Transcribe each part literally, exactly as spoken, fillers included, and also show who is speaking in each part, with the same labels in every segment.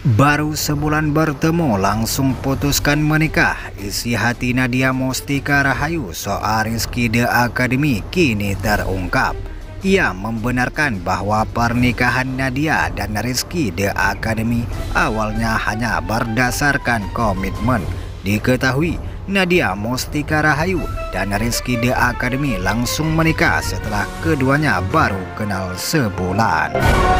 Speaker 1: Baru sebulan bertemu langsung putuskan menikah. Isi hati Nadia Mustika Rahayu soal Rizky The Academy kini terungkap. Ia membenarkan bahwa pernikahan Nadia dan Rizky The Academy awalnya hanya berdasarkan komitmen. Diketahui Nadia Mustika Rahayu dan Rizky The Academy langsung menikah setelah keduanya baru kenal sebulan.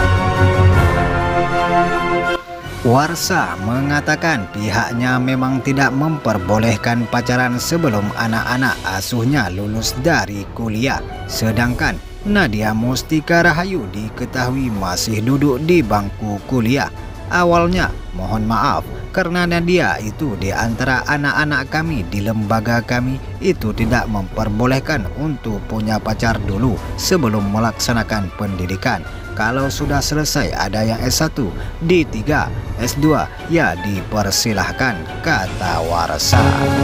Speaker 1: Warsa mengatakan pihaknya memang tidak memperbolehkan pacaran sebelum anak-anak asuhnya lulus dari kuliah. Sedangkan Nadia Mustika Rahayu diketahui masih duduk di bangku kuliah. Awalnya, mohon maaf, karena Nadia itu di antara anak-anak kami di lembaga kami itu tidak memperbolehkan untuk punya pacar dulu sebelum melaksanakan pendidikan. Kalau sudah selesai ada yang S satu, D tiga, S dua, ya dipersilahkan, kata Warsa.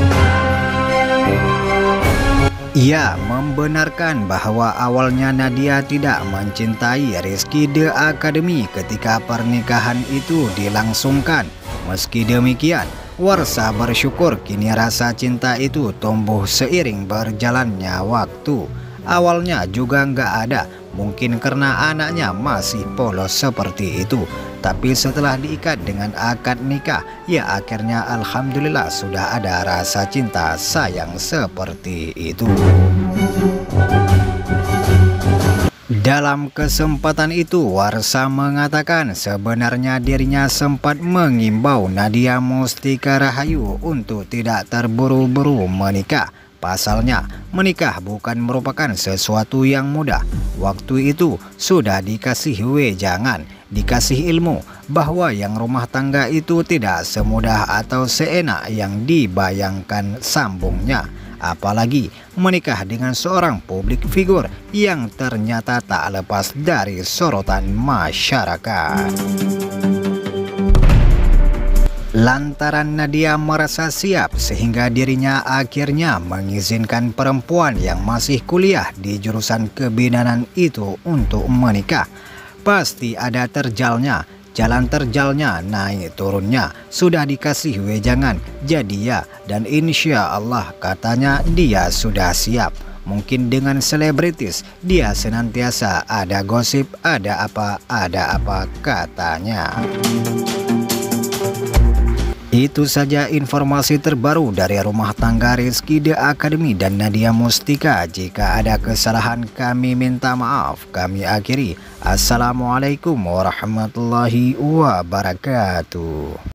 Speaker 1: Ia membenarkan bahwa awalnya Nadia tidak mencintai Rizky The Academy ketika pernikahan itu dilangsungkan. Meski demikian, Warsa bersyukur kini rasa cinta itu tumbuh seiring berjalannya waktu. Awalnya juga nggak ada, mungkin karena anaknya masih polos seperti itu. Tapi setelah diikat dengan akad nikah, ya akhirnya alhamdulillah sudah ada rasa cinta sayang seperti itu. Dalam kesempatan itu, Warsa mengatakan sebenarnya dirinya sempat mengimbau Nadia Mustika Rahayu untuk tidak terburu-buru menikah. Pasalnya, menikah bukan merupakan sesuatu yang mudah. Waktu itu sudah dikasih wejangan, dikasih ilmu bahwa yang rumah tangga itu tidak semudah atau seenak yang dibayangkan sambungnya. Apalagi menikah dengan seorang publik figur yang ternyata tak lepas dari sorotan masyarakat. Lantaran Nadia merasa siap sehingga dirinya akhirnya mengizinkan perempuan yang masih kuliah di jurusan kebidanan itu untuk menikah. Pasti ada terjalnya, jalan terjalnya, naik turunnya, sudah dikasih wejangan, jadi ya, dan insya Allah katanya dia sudah siap. Mungkin dengan selebritis dia senantiasa ada gosip, ada apa, ada apa katanya. Itu saja informasi terbaru dari rumah tangga Rizky The Academy dan Nadia Mustika. Jika ada kesalahan kami minta maaf. Kami akhiri. Assalamualaikum warahmatullahi wabarakatuh.